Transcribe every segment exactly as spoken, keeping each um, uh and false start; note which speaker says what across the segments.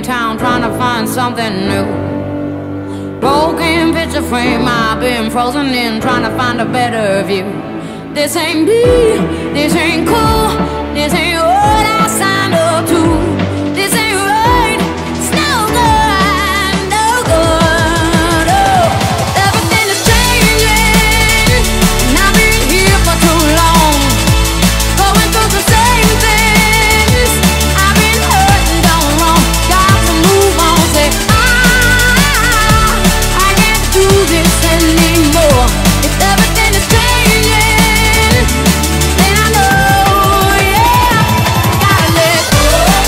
Speaker 1: town trying to find something new. Broken picture frame, I've been frozen in trying to find a better view. This ain't me, this ain't cool, this ain't what I signed up to. This ain't right, it's no good, no good. Oh, everything is changing, and I've been here for too long, going through the same things. I've been hurt and done wrong, got to move on. Say I, I can't do this anymore. If everything is changing, then I know, yeah, gotta let go.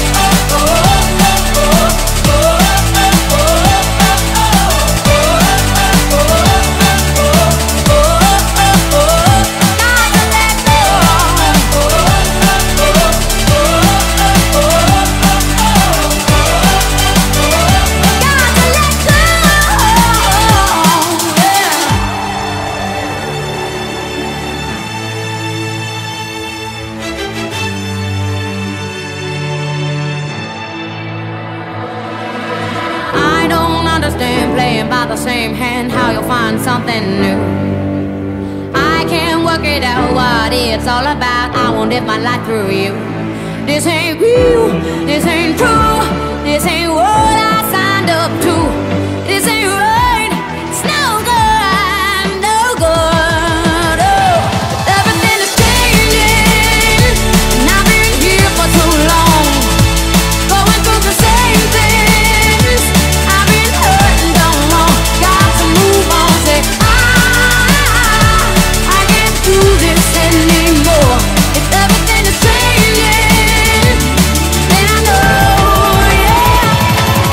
Speaker 1: I don't understand playing by the same hand, how you'll find something new. I can't work it out what it's all about. I won't live my life through you. This ain't real, this ain't true, this ain't what I signed up to. This ain't right, it's no good, no good. Oh, everything is changing, and I've been here for too long, going through the same things. I've been hurt and done wrong, got to move on. Say I, I can't do this anymore. If everything is changing, then I know, yeah,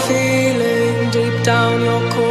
Speaker 2: feeling deep down your core.